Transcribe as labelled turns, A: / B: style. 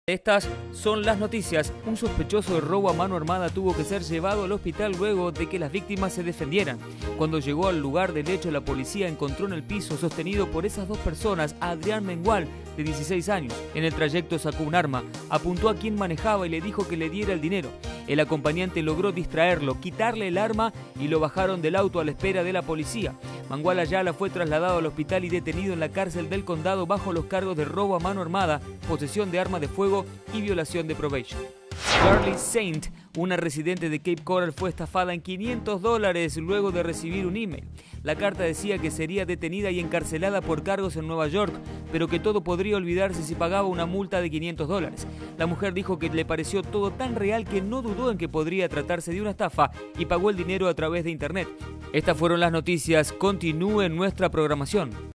A: Estas son las noticias. Un sospechoso de robo a mano armada tuvo que ser llevado al hospital luego de que las víctimas se defendieran. Cuando llegó al lugar del hecho, la policía encontró en el piso, sostenido por esas dos personas, a Adrián Mengual, de 16 años. En el trayecto sacó un arma, apuntó a quien manejaba y le dijo que le diera el dinero. El acompañante logró distraerlo, quitarle el arma y lo bajaron del auto a la espera de la policía. Mangual Ayala fue trasladado al hospital y detenido en la cárcel del condado bajo los cargos de robo a mano armada, posesión de arma de fuego y violación de probation. Charlie Saint, una residente de Cape Coral, fue estafada en $500 luego de recibir un email. La carta decía que sería detenida y encarcelada por cargos en Nueva York, pero que todo podría olvidarse si pagaba una multa de $500. La mujer dijo que le pareció todo tan real que no dudó en que podría tratarse de una estafa y pagó el dinero a través de internet. Estas fueron las noticias. Continúe nuestra programación.